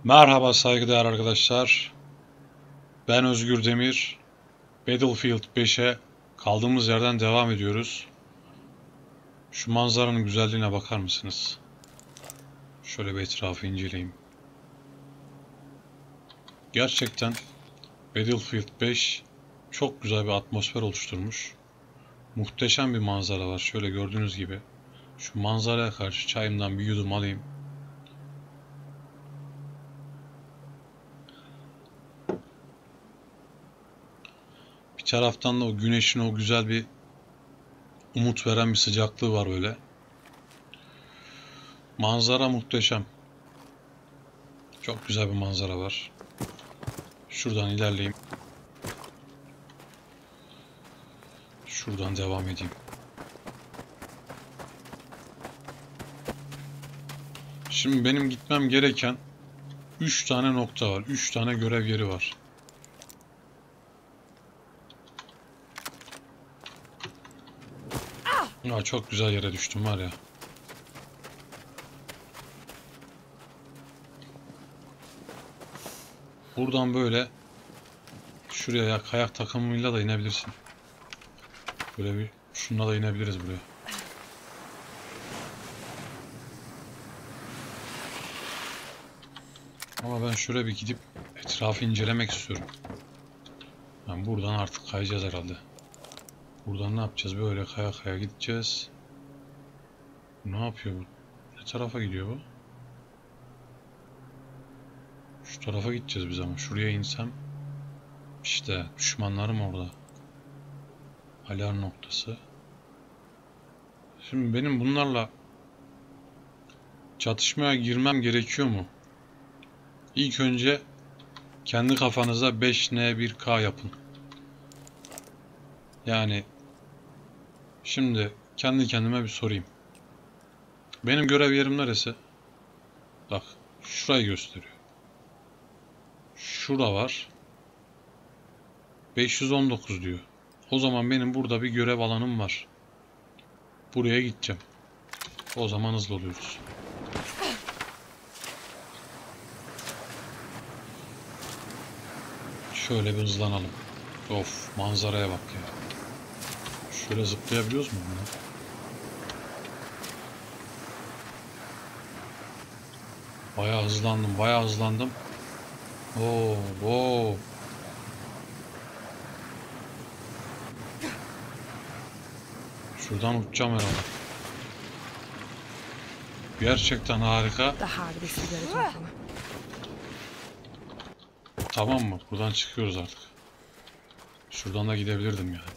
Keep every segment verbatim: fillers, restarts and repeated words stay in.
Merhaba saygıdeğer arkadaşlar. Ben Özgür Demir. Battlefield beşe kaldığımız yerden devam ediyoruz. Şu manzaranın güzelliğine bakar mısınız? Şöyle bir etrafı inceleyeyim. Gerçekten Battlefield beş çok güzel bir atmosfer oluşturmuş. Muhteşem bir manzara var. Şöyle gördüğünüz gibi. Şu manzaraya karşı çayımdan bir yudum alayım. Bir taraftan da o güneşin o güzel bir umut veren bir sıcaklığı var böyle. Manzara muhteşem. Çok güzel bir manzara var. Şuradan ilerleyeyim. Şuradan devam edeyim. Şimdi benim gitmem gereken üç tane nokta var. üç tane görev yeri var. Ya çok güzel yere düştüm var ya. Buradan böyle şuraya kayak takımıyla da inebilirsin. Böyle bir şununla da inebiliriz buraya. Ama ben şöyle bir gidip etrafı incelemek istiyorum. Yani buradan artık kayacağız herhalde. Buradan ne yapacağız? Böyle kaya kaya gideceğiz. Ne yapıyor bu? Ne tarafa gidiyor bu? Şu tarafa gideceğiz biz ama. Şuraya insem. İşte düşmanlarım orada. Alarm noktası. Şimdi benim bunlarla çatışmaya girmem gerekiyor mu? İlk önce kendi kafanıza beş N bir K yapın. Yani şimdi kendi kendime bir sorayım. Benim görev yerim neresi? Bak şurayı gösteriyor. Şura var. beş yüz on dokuz diyor. O zaman benim burada bir görev alanım var. Buraya gideceğim. O zaman hızlı oluyoruz. Şöyle bir hızlanalım. Of, manzaraya bak ya. Şöyle zıplayabiliyoruz mu bunu? Bayağı hızlandım, bayağı hızlandım. Oo, oo. Şuradan uçacağım herhalde. Gerçekten harika. Tamam mı? Buradan çıkıyoruz artık. Şuradan da gidebilirdim yani.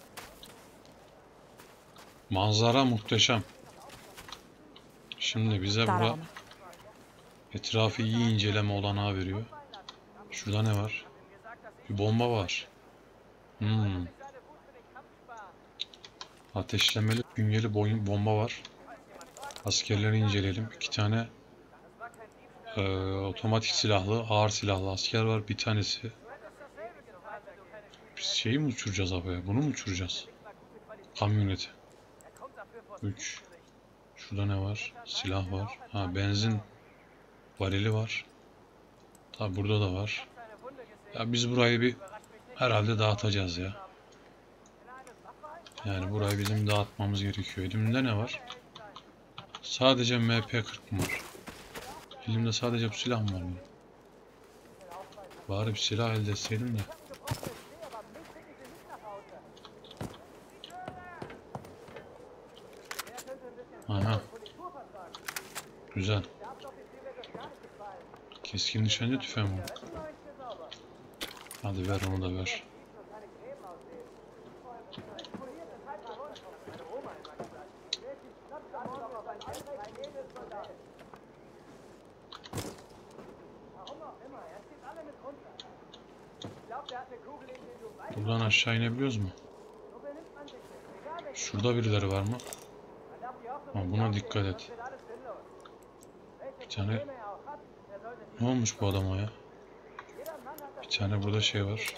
Manzara muhteşem. Şimdi bize burada etrafı iyi inceleme olanağı veriyor. Şurada ne var? Bir bomba var. Hmm. Ateşlemeli bünyeli bomba var. Askerleri inceleyelim. İki tane e, otomatik silahlı, ağır silahlı asker var. Bir tanesi. Biz şeyi mi uçuracağız abi ya? Bunu mu uçuracağız? Kamyoneti. üç. Şurada ne var? Silah var. Ha, benzin varili var. Tabi burada da var. Ya biz burayı bir herhalde dağıtacağız ya. Yani burayı bizim dağıtmamız gerekiyor. Elimde ne var? Sadece M P kırk mı var? Elimde sadece bu silah mı var benim? Bari bir silah elde etseydim de. Aha. Güzel. Keskin nişancı tüfeği mi? Hadi ver onu da ver. Buradan aşağı inebiliyoruz mu? Şurada birileri var mı? Ama buna dikkat et. Bir tane... Ne olmuş bu adama ya? Bir tane burada şey var.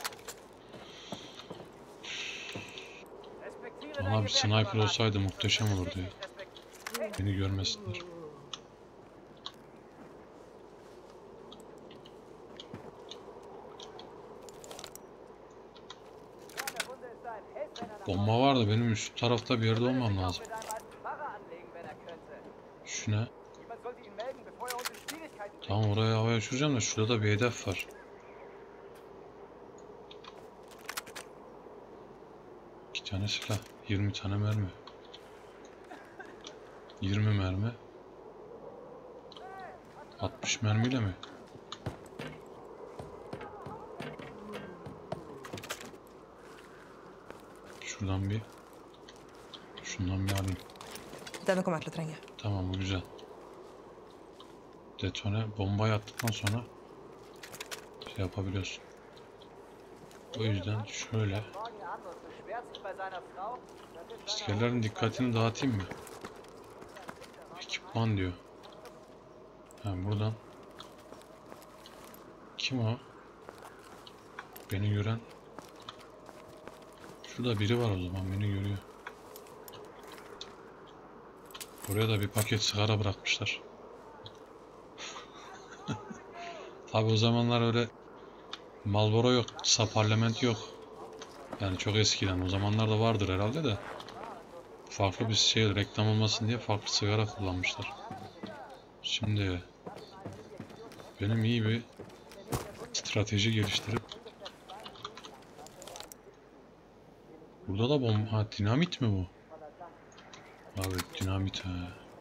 Ama bir sniper olsaydı muhteşem olurdu ya. Beni görmesinler. Bomba vardı, benim üst tarafta bir yerde olmam lazım. Şu ne? Tamam, oraya havaya uçuracağım da şurada da bir hedef var. İki tane silah, yirmi tane mermi. yirmi mermi. altmış mermiyle mi? Şuradan bir, şundan bir alayım. Dame kommer till att tränga. Tamam, bu güzel. Detone, bombayı attıktan sonra şey yapabiliyorsun. O yüzden şöyle askerlerin dikkatini dağıtayım mı? Ekipman diyor. Ha, buradan. Kim o? Beni gören. Şurada biri var o zaman, beni görüyor. Buraya da bir paket sigara bırakmışlar. Tabi o zamanlar öyle Marlboro yok, Saparlament yok. Yani çok eskiden. O zamanlar da vardır herhalde de. Farklı bir şey, reklam olmasın diye farklı sigara kullanmışlar. Şimdi benim iyi bir strateji geliştirip burada da bomba, ha, dinamit mi bu? Evet, dinamit ha.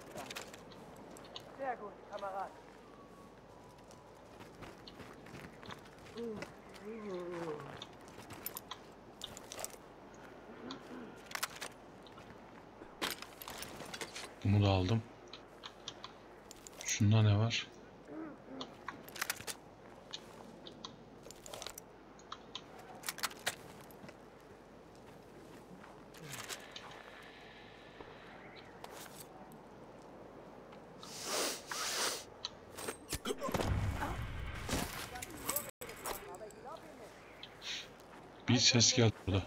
Bunu da aldım. Şunda ne var? Bir ses geldi burada.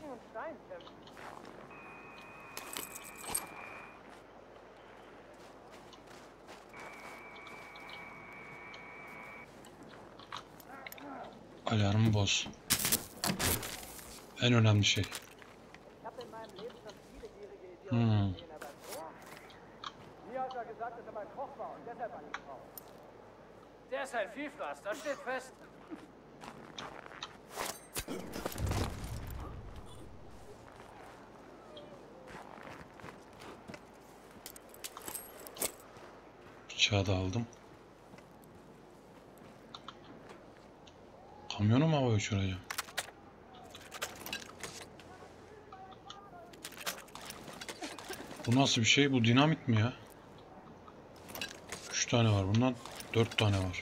Alarmı boz. En önemli şey. Hmm. Der ist ein Vielfraß, das steht fest. Bıçağı da aldım. Kamyonu mu havaya uçuracağım? Bu nasıl bir şey? Bu dinamit mi ya? Üç tane var. Bundan dört tane var.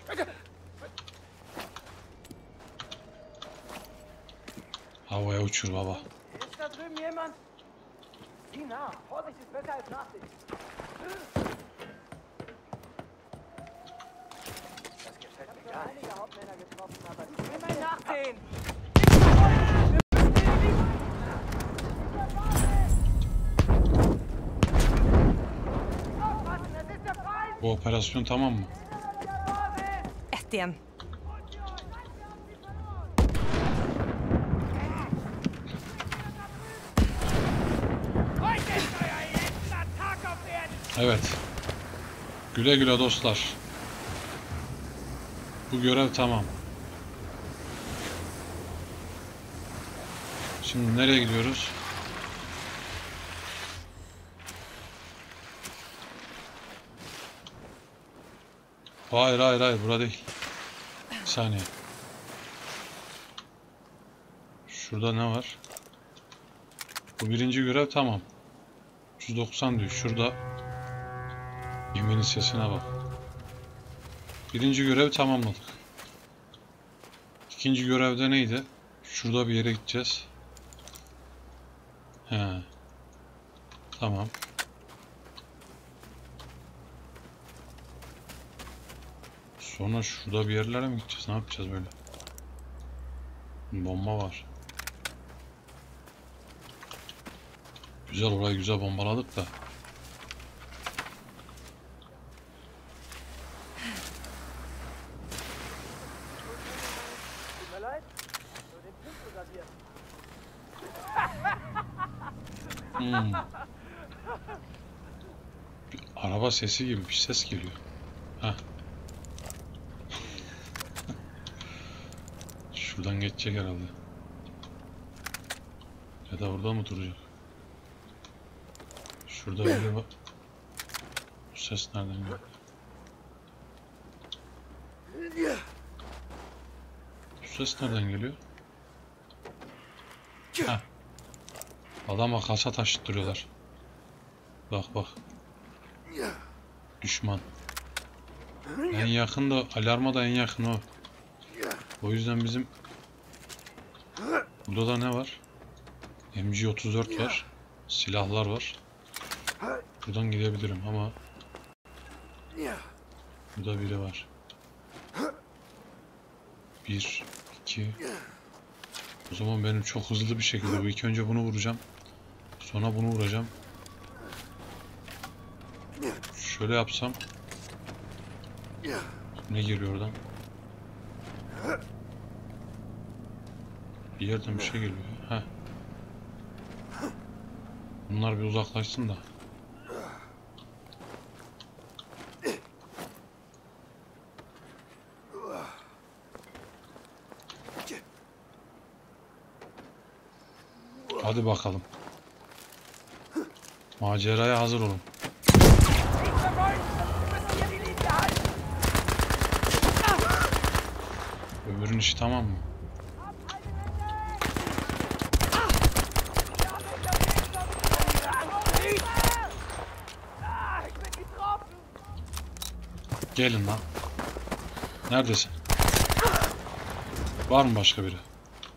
Havaya uçur baba. Ist da drüben jemand? Sieh nach. Vorsicht ist besser als Nachsicht. Das gefällt mir gar nicht. Einige Hauptmänner getroffen, aber ich will mal nachsehen. Bu operasyon tamam mı? Ett igen. Evet. Güle güle dostlar. Bu görev tamam. Şimdi nereye gidiyoruz? Hayır hayır hayır, burada değil. Bir saniye. Şurada ne var? Bu birinci görev tamam. yüz doksan diyor. Şurada geminin sesine bak. Birinci görev tamamladık. İkinci görevde neydi? Şurada bir yere gideceğiz. He. Tamam. Sonra şurada bir yerlere mi gideceğiz? Ne yapacağız böyle? Bomba var. Güzel, orayı güzel bombaladık da. Hmm. Bir araba sesi gibi bir ses geliyor. Heh. Şuradan geçecek herhalde. Ya da orada mı duracak? Şurada biri var. Bu ses nereden geliyor? Bu ses nereden geliyor? Heh. Adama kasa taşıttırıyorlar. Bak bak. Düşman. En yakın da alarma da en yakın o. O yüzden bizim burada da ne var? M G otuz dört var. Silahlar var. Buradan gidebilirim ama burada biri var. Bir, iki. O zaman benim çok hızlı bir şekilde bu ilk önce bunu vuracağım. Sonra bunu vuracağım. Şöyle yapsam. Ne geliyor oradan? Bir yerden bir şey geliyor. Heh. Bunlar bir uzaklaşsın da. Hadi bakalım. Maceraya hazır olun. Öbürün işi tamam mı? Gelin lan. Neredesin? Var mı başka biri?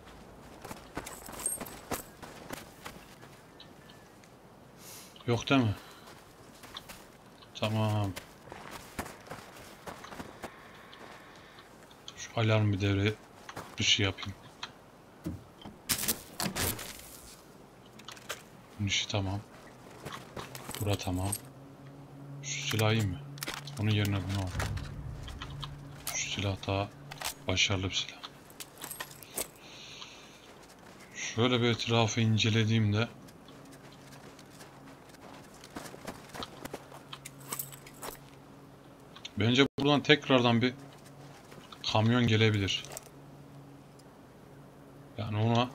Yok değil mi? Tamam. Şu alarm bir devre dışı yapayım. Bunun işi tamam. Bura tamam. Şu silah iyi mi? Onun yerine bunu al. Şu silah daha başarılı bir silah. Şöyle bir etrafı incelediğimde bence buradan tekrardan bir kamyon gelebilir. Yani ona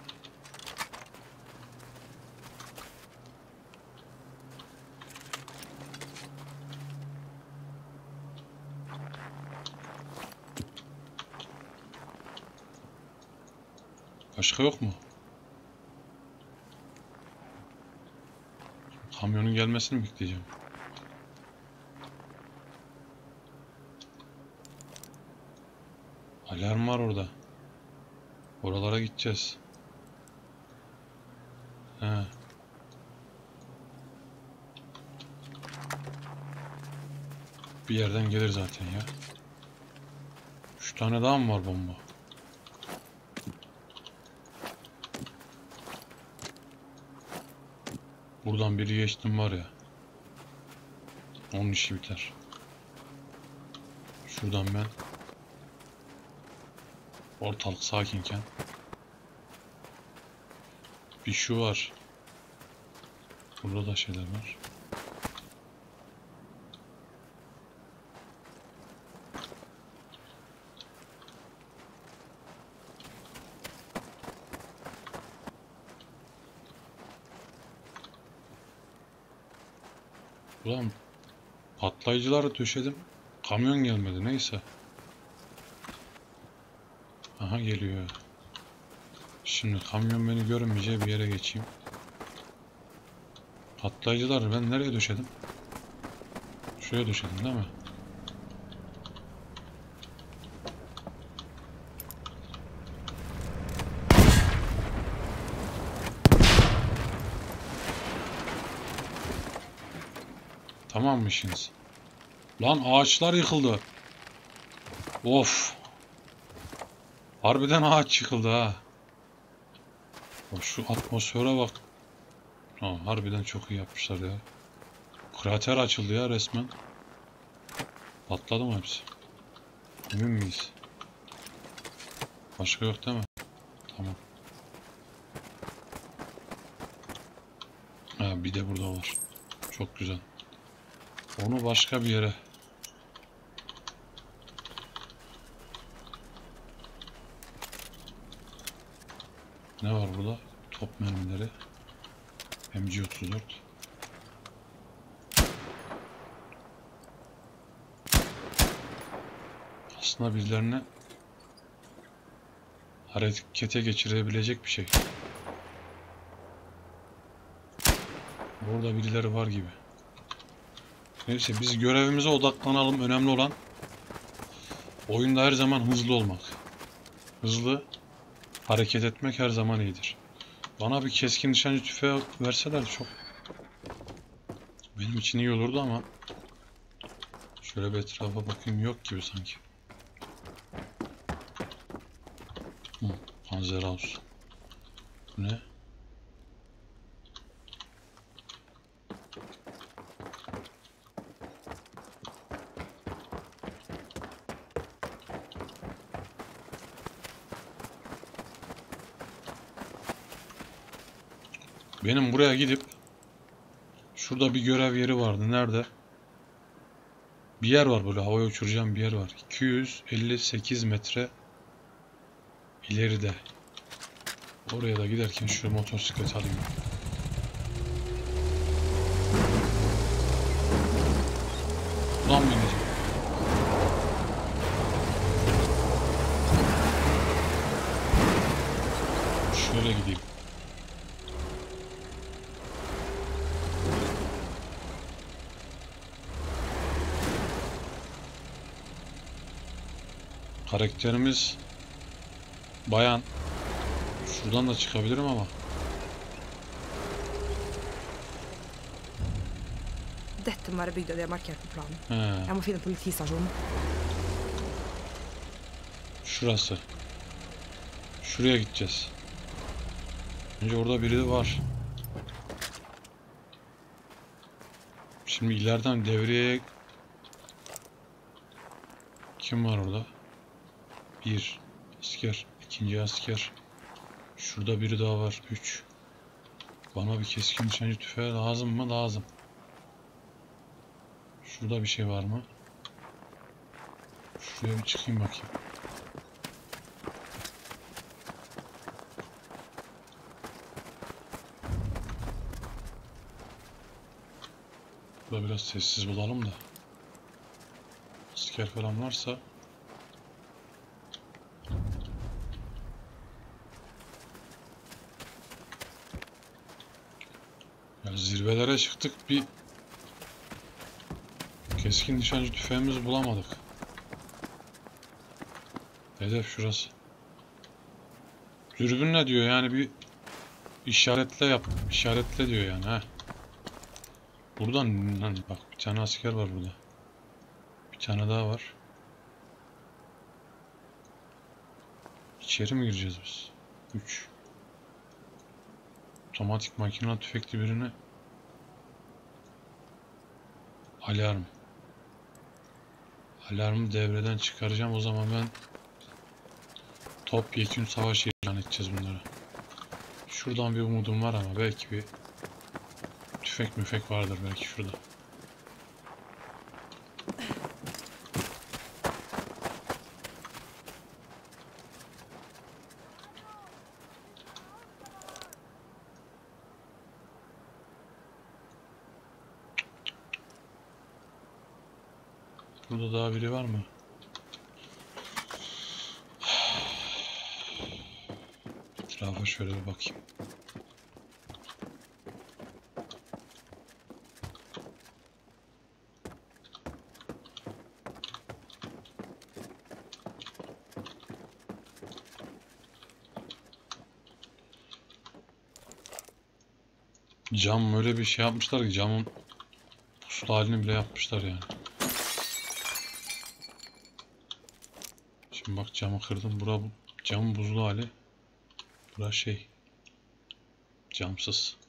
başka yok mu? Kamyonun gelmesini mi bekleyeceğim? Alarm var orada. Oralara gideceğiz. He. Bir yerden gelir zaten ya. Üç tane daha mı var bomba? Buradan biri geçtim var ya. Onun işi biter. Şuradan ben ortalık sakinken bir şu var. Burada da şeyler var. Ulan patlayıcıları döşedim. Kamyon gelmedi neyse. Aha geliyor. Şimdi kamyon beni görmeyeceği bir yere geçeyim. Patlayıcıları ben nereye döşedim? Şuraya döşedim değil mi? Tamam mı işiniz? Lan ağaçlar yıkıldı. Of. Harbiden ağaç yıkıldı ha. Şu atmosfere bak. Ha, harbiden çok iyi yapmışlar ya. Krater açıldı ya resmen. Patladı mı hepsi? Emin miyiz? Başka yok değil mi? Tamam. Ha, Ha, bir de burada var. Çok güzel. Onu başka bir yere. Ne var burada? Top mermileri. M G otuz dört. Aslında birilerine harekete geçirebilecek bir şey. Burada birileri var gibi. Neyse biz görevimize odaklanalım. Önemli olan oyunda her zaman hızlı olmak. Hızlı hareket etmek her zaman iyidir. Bana bir keskin nişancı tüfeği verseler çok benim için iyi olurdu ama şöyle bir etrafa bakayım, yok gibi sanki. Hı, Panzerhaus. Bu ne? Benim buraya gidip şurada bir görev yeri vardı. Nerede? Bir yer var, böyle havaya uçuracağım bir yer var. iki yüz elli sekiz metre ileride. Oraya da giderken şu motosiklet alayım. Buradan mı ineceğim? Şöyle gideyim. Karakterimiz bayan. Şuradan da çıkabilirim ama. Dette må være bygda de har markert på planen. He, Jeg må finne politistasjonen. şurası. Şuraya gideceğiz. Önce orada biri var. Şimdi ileriden devreye kim var orada? Bir asker, ikinci asker. Şurada biri daha var. Üç. Bana bir keskin nişancı tüfeği lazım mı? Lazım. Şurada bir şey var mı? Şuraya bir çıkayım bakayım. Burada biraz sessiz bulalım da. Asker falan varsa. Ya zirvelere çıktık, bir keskin nişancı tüfeğimizi bulamadık. Hedef şurası. Dürbün ne diyor yani, bir işaretle yap. İşaretle diyor yani ha. Buradan hani bak, bir tane asker var burada. Bir tane daha var. İçeri mi gireceğiz biz? üç. Otomatik makinalı tüfekli birini. Alarm. Alarmı devreden çıkaracağım. O zaman ben topyekün savaş ilan edeceğiz bunlara. Şuradan bir umudum var ama belki bir tüfek müfek vardır belki şurada. Burada daha biri var mı? Etrafa şöyle bir bakayım. Cam öyle bir şey yapmışlar ki camın puslu halini bile yapmışlar yani. Şimdi bak, camı kırdım. Bura bu camın buzlu hali. Bura şey camsız.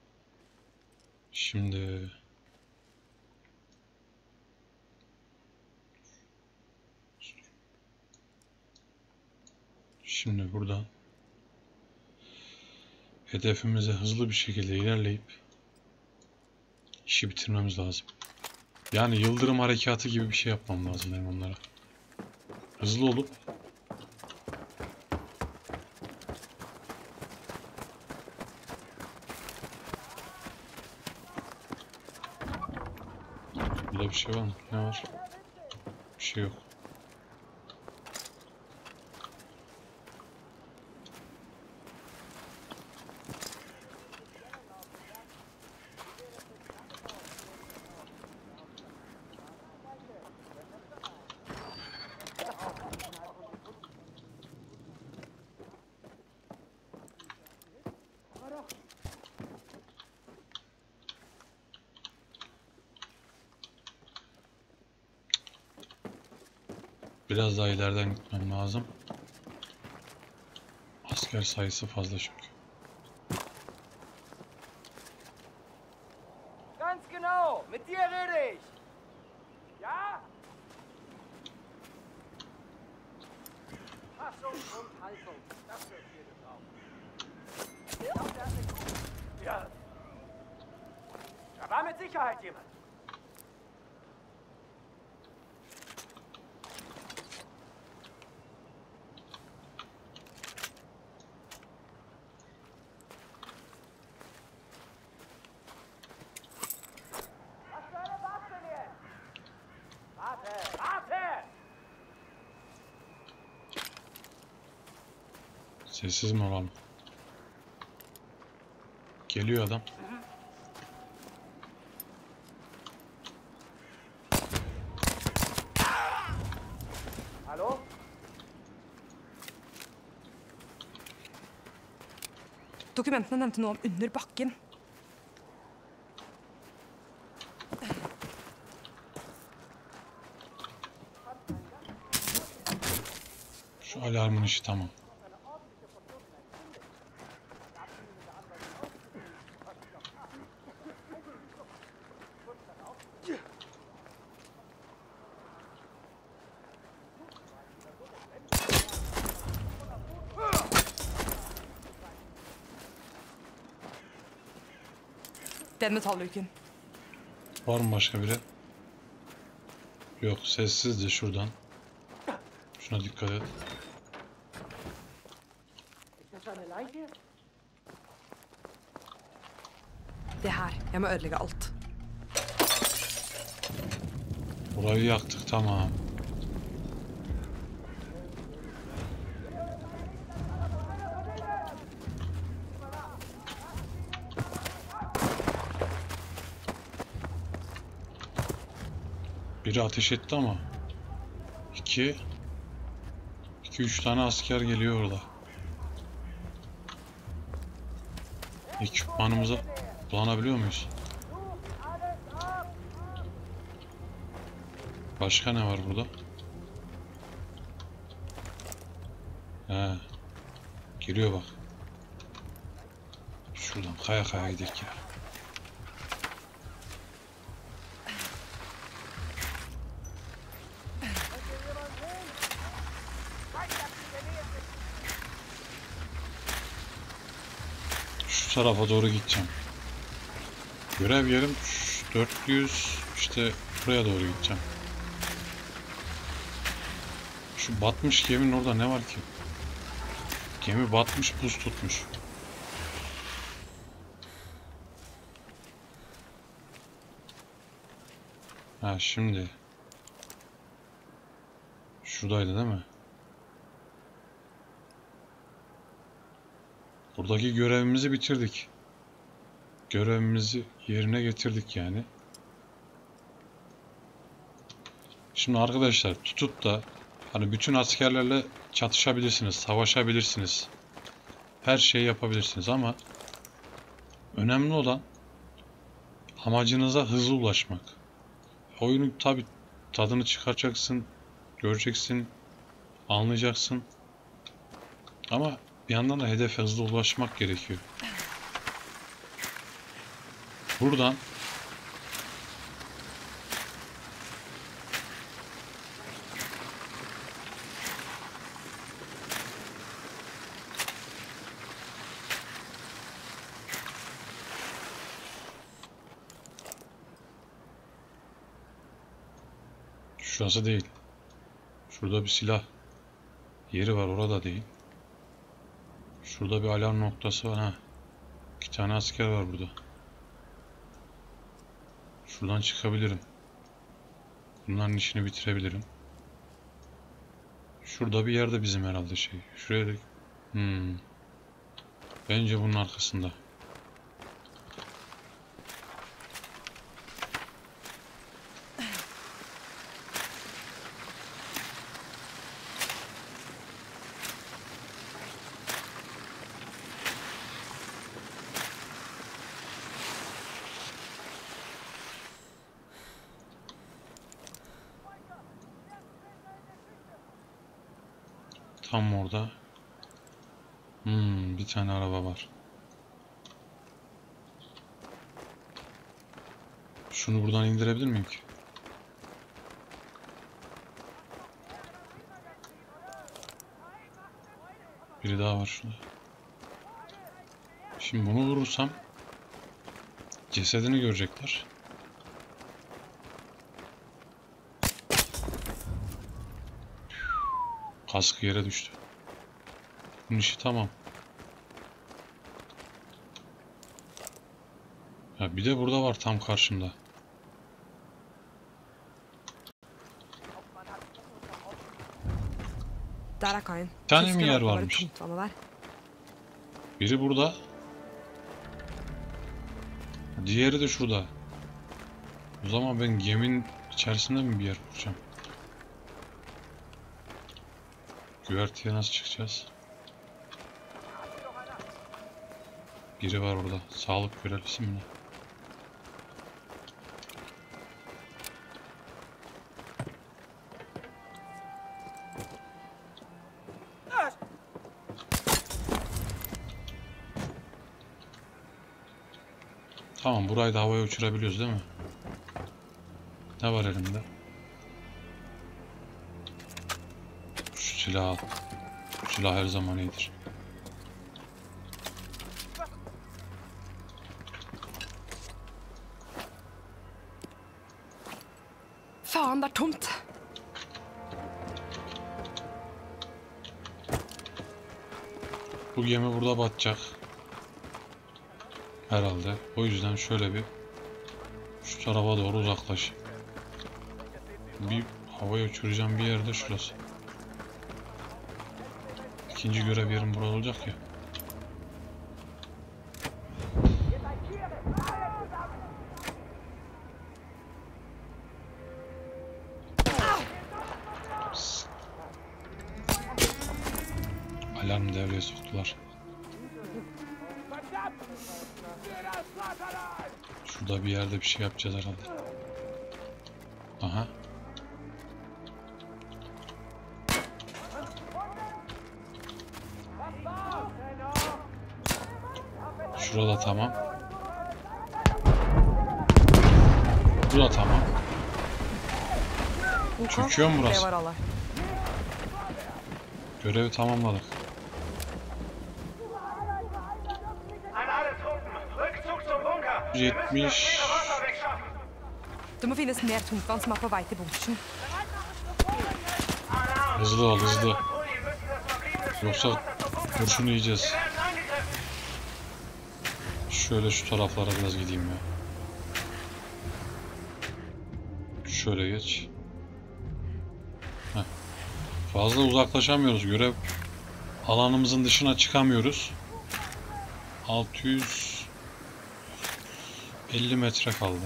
Şimdi Şimdi buradan hedefimize hızlı bir şekilde ilerleyip İşi bitirmemiz lazım. Yani yıldırım harekatı gibi bir şey yapmam lazım benim onlara. Hızlı olup burada bir şey var mı? Ne var? Bir şey yok. Biraz daha ileriden gitmem lazım. Asker sayısı fazla çünkü. Ganz genau, mit dir rede ich. Ja? Fassung und Haltung, das wird hier gebraucht. Ja, der hat eine gute- Ja. Da war mit Sicherheit jemand. Was für eine Waffe denn? Warte, warte! Sessiz mi olalım? Geliyor adam. Hallo? Dokumentene nevnte noe om under bakken. Şu alarmın işi tamam. Den metallluken. Var mı başka biri? Yok, sessizdi şuradan. Şuna dikkat et. Ist das eine Leiche? Det her. Jeg må ødelegge alt. Burayı yaktık, tamam. Biri ateş etti ama iki iki üç tane asker geliyor orada. Ekipmanımızı kullanabiliyor muyuz? Başka ne var burada? He. Geliyor bak. Şuradan kaya kaya gidelim ya. Şu tarafa doğru gideceğim. Görev yerim dört yüz, işte buraya doğru gideceğim. Şu batmış geminin orada ne var ki? Gemi batmış, buz tutmuş. Ha şimdi. Şuradaydı değil mi? Buradaki görevimizi bitirdik. Görevimizi yerine getirdik yani. Şimdi arkadaşlar tutup da hani bütün askerlerle çatışabilirsiniz, savaşabilirsiniz. Her şeyi yapabilirsiniz ama önemli olan amacınıza hızlı ulaşmak. Oyunun tabi tadını çıkaracaksın, göreceksin, anlayacaksın. Ama bir yandan da hedefe hızlı ulaşmak gerekiyor. Buradan Şurası değil. Şurada bir silah yeri var, orada değil. Şurada bir alarm noktası var. Ha. İki tane asker var burada. Şuradan çıkabilirim. Bunların işini bitirebilirim. Şurada bir yerde bizim herhalde şey. Şuraya da... Hmm. Bence bunun arkasında. Tam orada. Hmm, bir tane araba var. Şunu buradan indirebilir miyim ki? Biri daha var şurada. Şimdi bunu vurursam cesedini görecekler. Kaskı yere düştü. Bunun işi tamam. Ya bir de burada var tam karşımda. Der er kaien. Bir tane mi Tyskerne yer oppbevarer varmış? tungtvannet der. Biri burada. Diğeri de şurada. O zaman ben geminin içerisinde mi bir yer kuracağım? Güverteye nasıl çıkacağız? Biri var orada. Sağlık görevlisi mi ne? Tamam, burayı da havaya uçurabiliyoruz değil mi? Ne var elimde? Şu silahı al. Şu silah her zaman iyidir. Faen, det er tomt! Bu gemi burada batacak. Herhalde. O yüzden şöyle bir şu tarafa doğru uzaklaş. Bir havaya uçuracağım bir yerde şurası. İkinci görev yerim burada olacak ya. Alarm devreye soktular. Şurada bir yerde bir şey yapacağız herhalde. Aha. Şurada tamam. Bu da tamam. Çöküyor mu Det burası? var alle. Görevi tamamladık. An alle Truppen, Rückzug zum Bunker! Wir müssen das yetmiş. schwere Wasser wegschaffen! Det må finnes mer tungtvann som er på vei til bunkeren. Alarm! Hızlı ol, hızlı. Patrouillen müssen das verbliebene schwere Yoksa Wasser zur Bunker. kurşunu yiyeceğiz. Wir werden angegriffen! Şöyle şu taraflara biraz gideyim ya. Şöyle geç. Heh. Fazla uzaklaşamıyoruz. Görev alanımızın dışına çıkamıyoruz. altı yüz elli metre kaldı.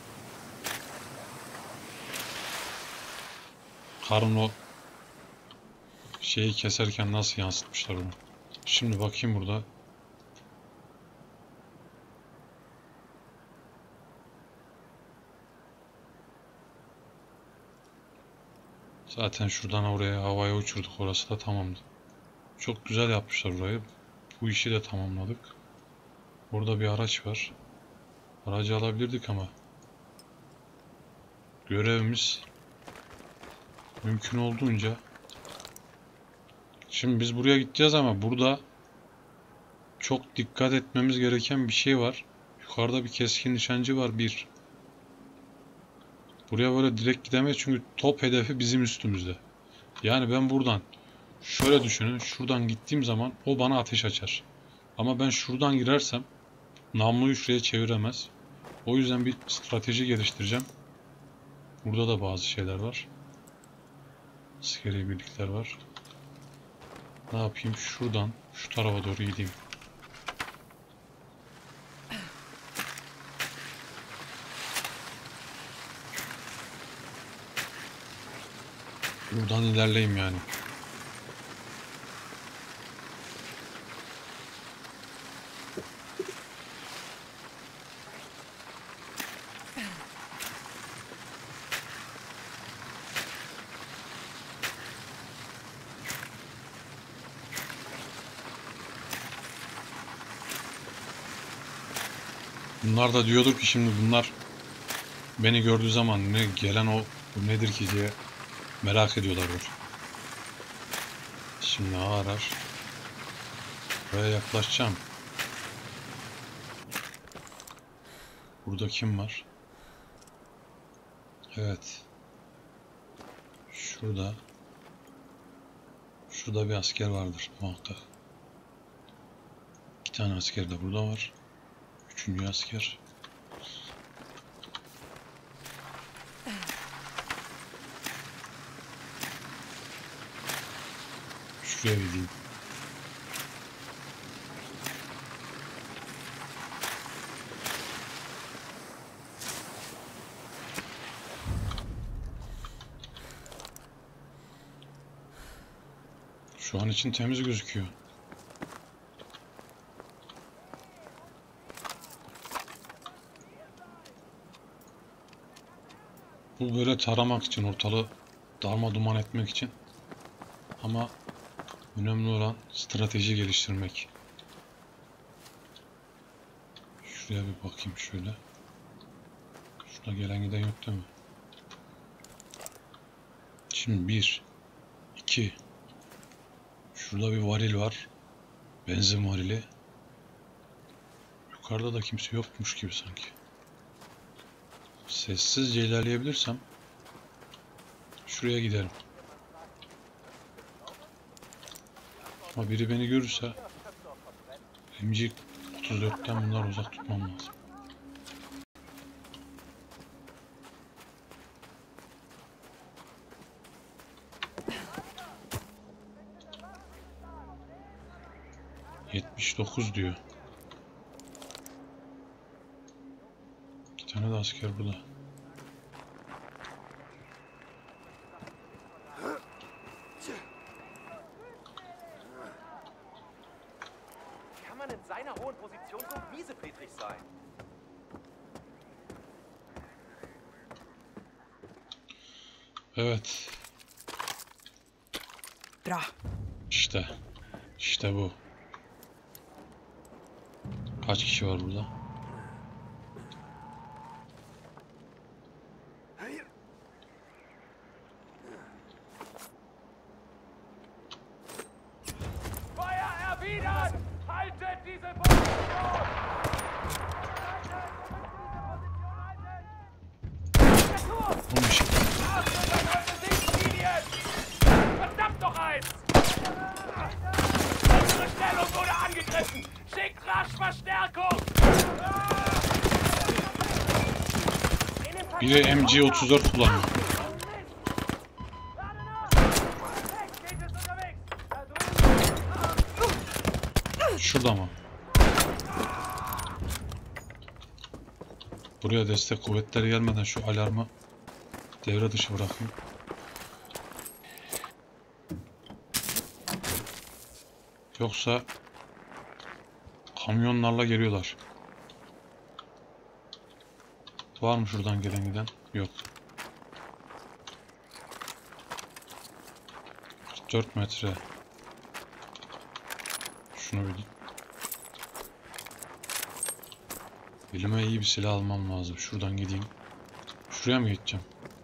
Karın o şeyi keserken nasıl yansıtmışlar onu. Şimdi bakayım burada. Zaten şuradan oraya havaya uçurduk. Orası da tamamdı. Çok güzel yapmışlar burayı. Bu işi de tamamladık. Burada bir araç var. Aracı alabilirdik ama görevimiz mümkün olduğunca. Şimdi biz buraya gideceğiz ama burada çok dikkat etmemiz gereken bir şey var. Yukarıda bir keskin nişancı var bir. Buraya böyle direkt gidemeyiz çünkü top hedefi bizim üstümüzde. Yani ben buradan şöyle düşünün. Şuradan gittiğim zaman o bana ateş açar. Ama ben şuradan girersem namluyu şuraya çeviremez. O yüzden bir strateji geliştireceğim. Burada da bazı şeyler var. Askeri birlikler var. Ne yapayım? Şuradan şu tarafa doğru gideyim. Buradan ilerleyeyim yani. Bunlar da diyordur ki şimdi bunlar beni gördüğü zaman ne gelen o bu nedir ki diye merak ediyorlardır. Şimdi arar. Buraya yaklaşacağım. Burada kim var? Evet. Şurada. Şurada bir asker vardır muhakkak. İki tane asker de burada var. Üçüncü asker. Şuraya gideyim. Şu an için temiz gözüküyor. Bu böyle taramak için, ortalığı darma duman etmek için. Ama önemli olan strateji geliştirmek. Şuraya bir bakayım şöyle. Şurada gelen giden yok değil mi? Şimdi bir, iki. Şurada bir varil var. Benzin varili. Yukarıda da kimse yokmuş gibi sanki. Sessizce ilerleyebilirsem şuraya giderim. Ama biri beni görürse M G otuz dörtten bunları uzak tutmam lazım. yetmiş dokuz diyor. Bir tane de asker burada. Kann man in seiner hohen Position so miesepetrig sein? Evet. Bra. İşte. İşte bu. Kaç kişi var burada? Feuer erwidern! Haltet diese Position! On bir şey. Verdammt doch eins! Unsere Stellung wurde angegriffen! Schickt rasch Verstärkung! Biri M G otuz dört kullanıyor. Şurada mı? Buraya destek kuvvetleri gelmeden şu alarmı devre dışı bırakayım. Yoksa kamyonlarla geliyorlar. Var mı şuradan gelen giden? Yok. kırk dört metre. Şunu bir... Elime iyi bir silah almam lazım. Şuradan gideyim. Şuraya mı gideceğim?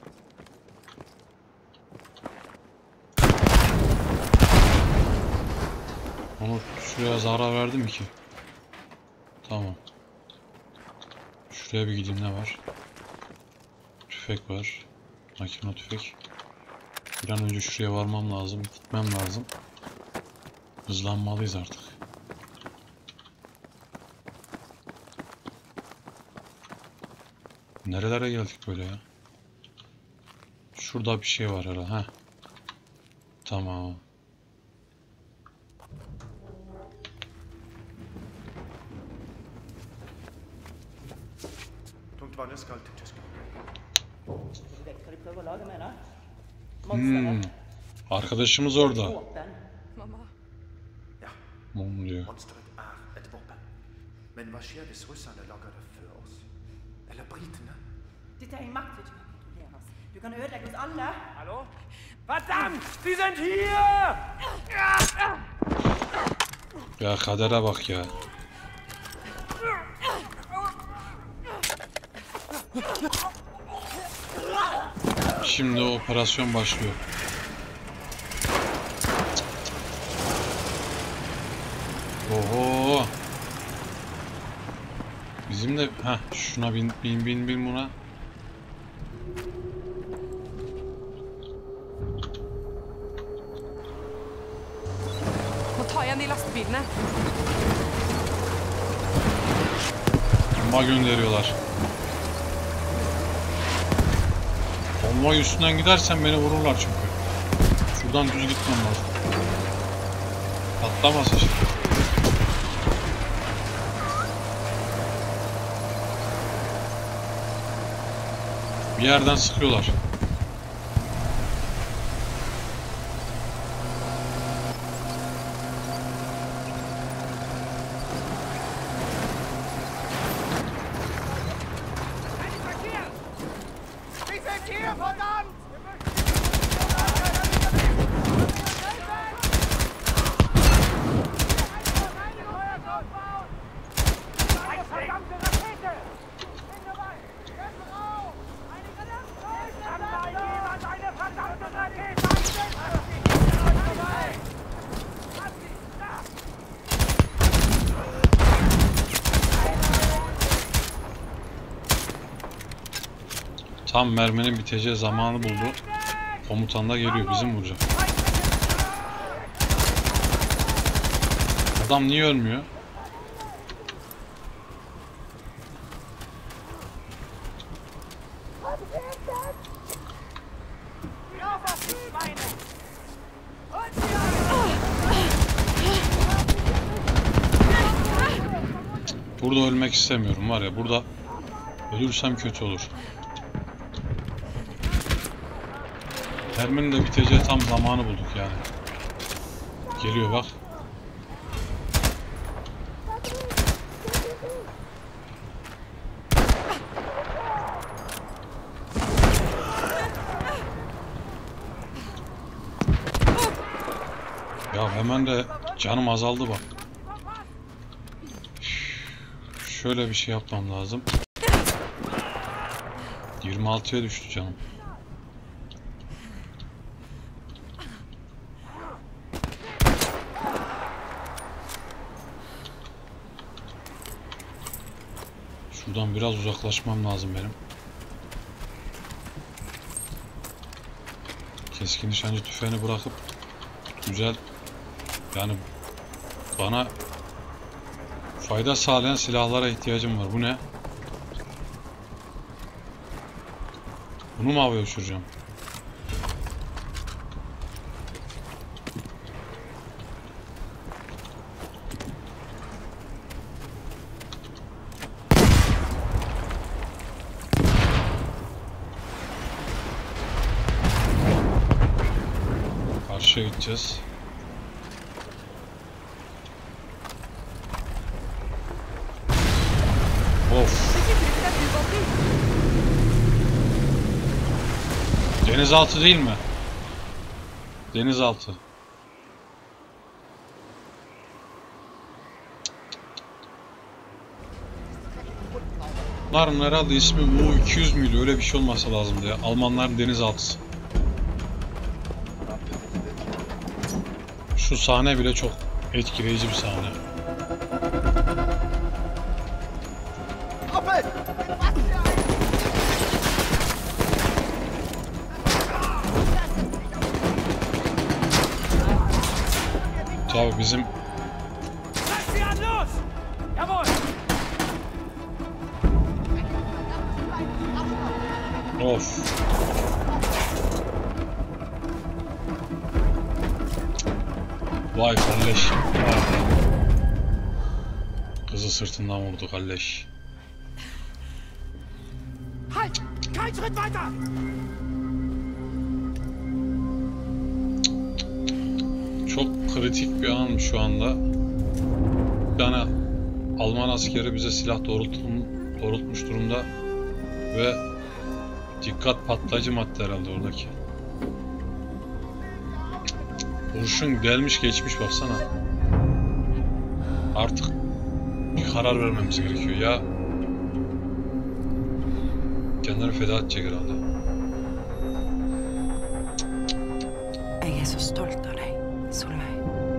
Onu şuraya zarar verdim ki. Tamam. Şuraya bir gideyim, ne var? tüfek var. Makine tüfek. Bir an önce şuraya varmam lazım. Gitmem lazım. Hızlanmalıyız artık. Nerelere geldik böyle ya? Şurada bir şey var herhalde. Heh. Tamam. Hmm. Arkadaşımız orada. Mamma. Mum diyor. Monsteret er et våpen. Men hva skjer hvis russerne lager det før oss? Eller britene? Dette er en makt vi ikke kan kontrolleres. Du kan ødelegge oss alle. Hallo? Verdammt! Sie sind hier! Ya kadere bak ya. Şimdi operasyon başlıyor. Oho. Bizim de ha şuna bin bin bin bin buna. Må ta igjen de lastebilene. Bomba gönderiyorlar. Bomba üstünden gidersen beni vururlar çünkü. Şuradan düz gitmem lazım. Patlamasın şimdi. Bir yerden sıkıyorlar. Sie sind hier, verdammt! Eine verdammte Rakete! Kann da jemand eine verdammte Rakete einsetzen? Tam merminin biteceği zamanı buldu. Komutan da geliyor, bizim vuracak. Adam niye ölmüyor? Ja, was ich meine! Burada ölmek istemiyorum var ya, burada ölürsem kötü olur. Merminin de biteceği tam zamanı bulduk yani. Geliyor bak. Ya hemen de canım azaldı bak. Şöyle bir şey yapmam lazım. yirmi altıya düştü canım. Şuradan biraz uzaklaşmam lazım benim. Keskin nişancı tüfeğini bırakıp güzel, yani bana fayda sağlayan silahlara ihtiyacım var. Bu ne? Bunu mu havaya uçuracağım? Karşıya gideceğiz. Of. Denizaltı değil mi? Denizaltı. Bunların herhalde ismi U iki yüz müydü? Öyle bir şey olması lazımdı ya. Almanların denizaltısı. Şu sahne bile çok etkileyici bir sahne. Tabii bizim Lass sie an, los! Jawohl! of. Vay kalleş. Vay. Kızı sırtından vurdu kalleş. Halt! Kein Schritt weiter! Çok kritik bir an şu anda. Bir tane Alman askeri bize silah doğrultun, doğrultmuş durumda ve dikkat patlayıcı madde herhalde oradaki. Kurşun gelmiş geçmiş baksana. Artık bir karar vermemiz gerekiyor ya. Kendini feda edecek herhalde. Jag är så stolt av dig, Solveig.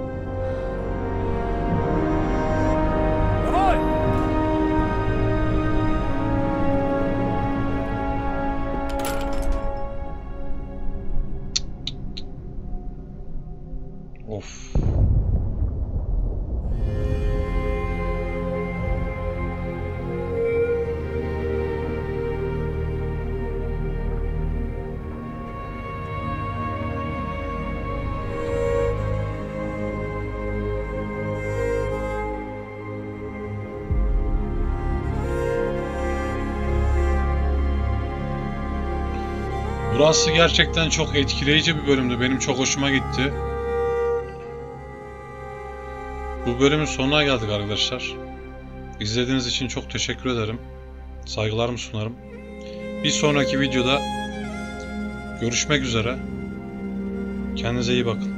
Jawohl! Of. Burası gerçekten çok etkileyici bir bölümdü. Benim çok hoşuma gitti. Bu bölümün sonuna geldik arkadaşlar. İzlediğiniz için çok teşekkür ederim. Saygılarımı sunarım. Bir sonraki videoda görüşmek üzere. Kendinize iyi bakın.